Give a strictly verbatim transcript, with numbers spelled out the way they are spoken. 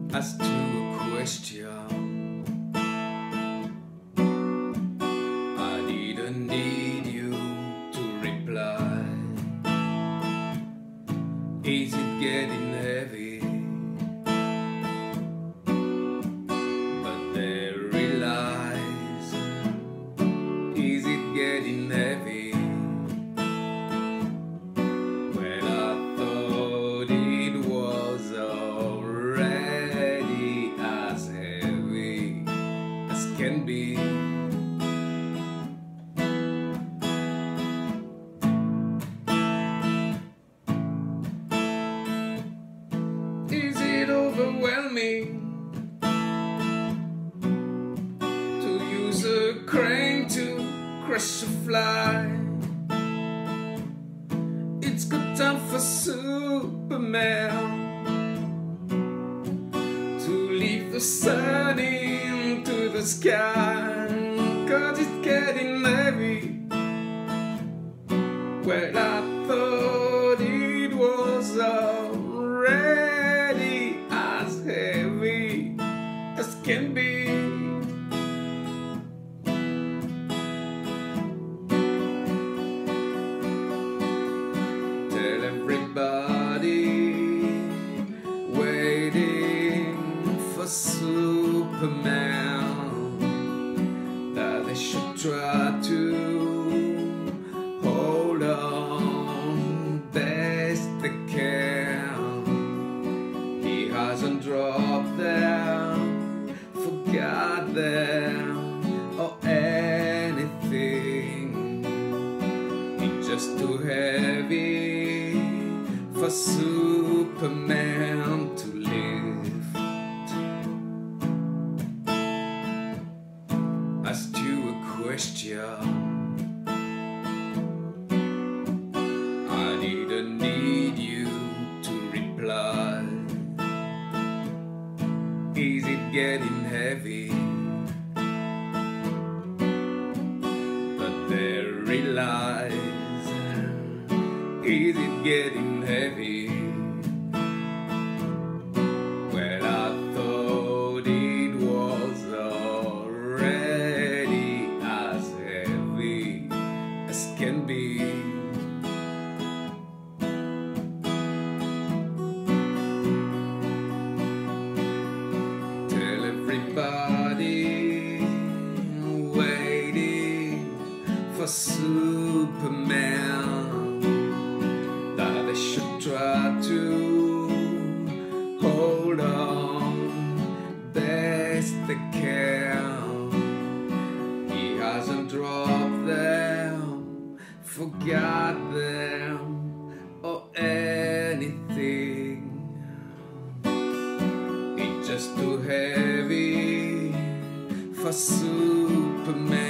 As to a question, I didn't need you to reply. Is it getting heavy? But there relies. Is it getting heavy? Well, I thought it was already as heavy as can be. Is it overwhelming to use a crane to crush a fly? It's good time for Superman to leave the sun into the sky, 'cause it's getting heavy. Well, I thought it was already as heavy as can be. Tell everybody waiting for Superman that they should try to hold on best they can. He hasn't dropped them, forgot them, or anything. It's just too heavy for Superman to lift. Asked you a question, I didn't need you to reply. Is it getting heavy? But there relies. Is it getting heavy? Well, I thought it was already as heavy as can be. Tell everybody waiting for Superman that they should try to hold on best they can. He hasn't dropped them, forgot them, or anything. It's just too heavy for Superman.